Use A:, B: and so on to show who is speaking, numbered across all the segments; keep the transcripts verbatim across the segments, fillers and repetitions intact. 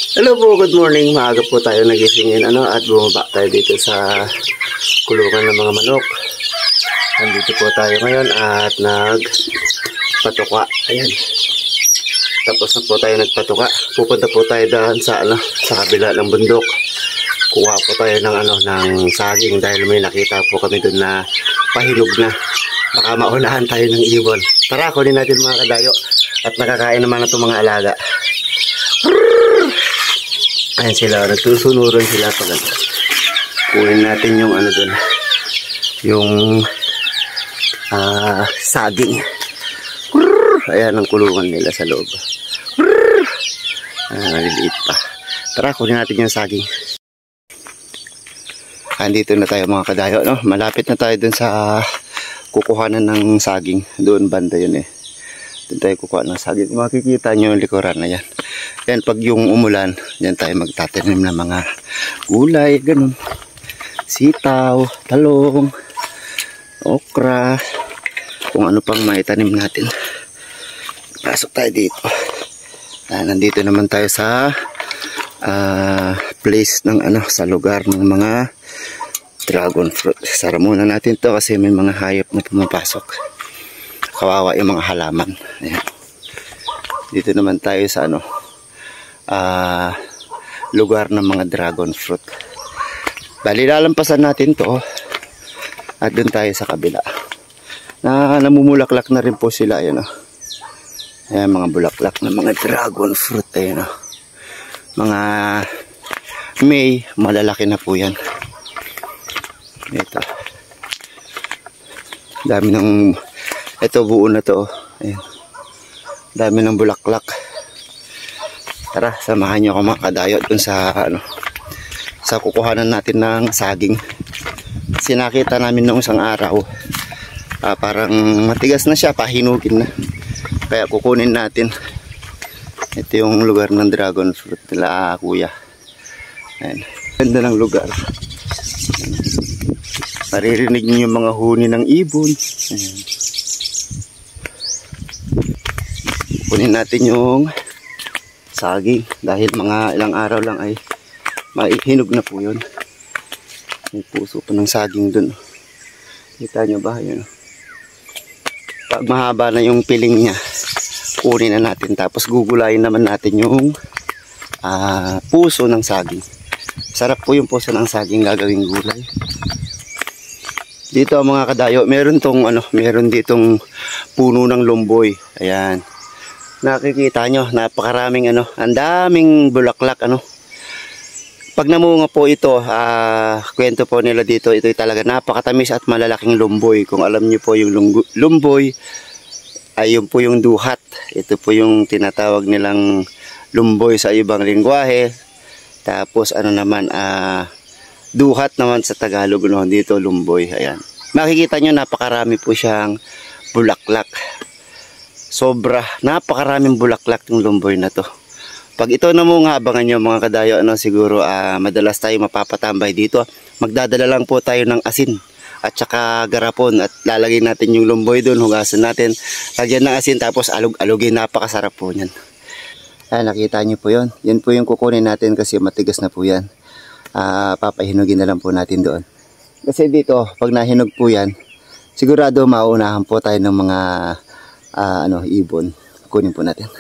A: Hello po, good morning. Maaga po tayo nagisingin ano, at bumaba tayo dito sa kulungan ng mga manok. Nandito po tayo ngayon at nagpatuka. Ayan. Tapos na po tayo nagpatuka. Pupunta po tayo daan sa ano, sa kabila ng bundok. Kuha po tayo ng ano, ng saging dahil may nakita po kami doon na pahinog na. Baka maunahan tayo ng ibon. Tara, kunin natin mga kadayo. At nakakain naman na itong mga alaga. Ayan sila, nagsusunuran sila pag ano. Kunin natin yung ano doon. Yung uh, saging. Ayan ang kulungan nila sa loob. Ayan, naliliit pa. Tara, kunin natin yung saging. Andito na tayo mga kadayo, no? Malapit na tayo dun sa kukuhanan ng saging. Doon banda yun eh. Doon tayo kukuha ng saging. Makikita nyo yung likuran na yan. Yan, pag yung umulan, yan tayo magtatanim ng mga gulay, ganun. Sitaw, talong, okra, kung ano pang maitanim natin. Pasok tayo dito. Ah, nandito naman tayo sa uh, place ng ano, sa lugar ng mga dragon fruit. Sara muna natin to kasi may mga hayop na pumapasok. Kawawa yung mga halaman. Ayan. Dito naman tayo sa ano, uh, lugar ng mga dragon fruit. Bali lalampasan natin to at doon tayo sa kabila. Na namumulaklak na rin po sila. Ayan, oh. Ayan, mga bulaklak ng mga dragon fruit. Ayan, oh. Mga may malalaki na po yan. Ito. Dami ng ito buo na to. Ayan. Dami ng bulaklak. Tara, samahan niyo ako mga kadayo dun sa ano, sa kukuhanan natin ng saging. Sinakita namin noong isang araw. Uh, parang matigas na siya, pahinugin na. Kaya kukunin natin. Ito yung lugar ng dragon fruit nila, kuya. Ayan. Ganda ng lugar. Maririnig niyo yung mga huni ng ibon. Ayan. Kunin natin yung saging dahil mga ilang araw lang ay maihinog na po yun. May puso po ng saging dun. Kita nyo ba? Yun. Pag mahaba na yung piling niya, kunin na natin. Tapos gugulayin naman natin yung uh, puso ng saging. Sarap po yung puso ng saging gagawing gulay. Dito mga kadayo, meron tong ano, meron ditong puno ng lumboy. Ayan. Nakikita nyo, napakaraming ano, ang daming bulaklak ano. Pag namunga po ito, uh, kwento po nila dito, ito talaga napakatamis at malalaking lumboy. Kung alam nyo po yung lumboy, ay yun po yung duhat. Ito po yung tinatawag nilang lumboy sa ibang lingwahe. Tapos ano naman, uh, duhat naman sa Tagalog, no? Dito lumboy. Ayan. Makikita nyo, napakarami po siyang bulaklak. Sobra, napakaraming bulaklak ng lumboy na to. Pag ito na mga abangan nyo mga kadayo, ano, siguro uh, madalas tayo mapapatambay dito. Magdadala lang po tayo ng asin at saka garapon at lalagay natin yung lumboy doon, hugasan natin. Lagyan ng asin tapos alug-alugin, napakasarap po yan. Ay, nakita nyo po yun. Yan po yung kukunin natin kasi matigas na po yan. Uh, papahinugin na lang po natin doon. Kasi dito, pag nahinog po yan, sigurado mauunahan po tayo ng mga uh, ano, ibon. Kunin po natin.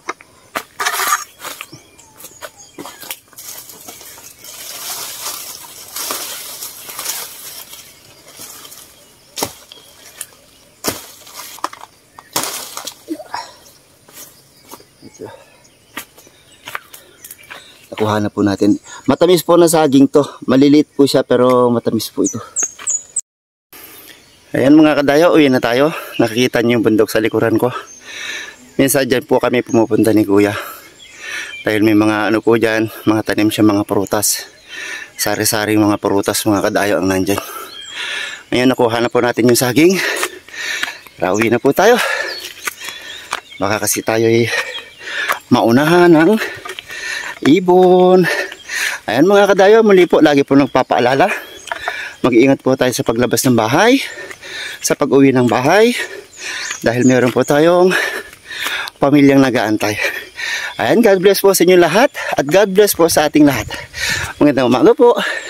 A: Nakuha na po natin. Matamis po na saging to. Maliliit po siya pero matamis po ito. Ayan mga kadayo, uwi na tayo. Nakikita niyo yung bundok sa likuran ko. Minsan dyan po kami pumupunta ni kuya. Dahil may mga ano po dyan, mga tanim siya, mga prutas. Sari-saring mga prutas mga kadayo ang nandyan. Ngayon nakuha na po natin yung saging. Rauwi na po tayo. Baka kasi tayo ay maunahan ng ibon. Ayan mga kadayo, muli po lagi po nagpapaalala. Mag-iingat po tayo sa paglabas ng bahay, sa pag-uwi ng bahay, dahil meron po tayong pamilyang nag-aantay. Ayan, God bless po sa inyo lahat at God bless po sa ating lahat. Magandang umaga po.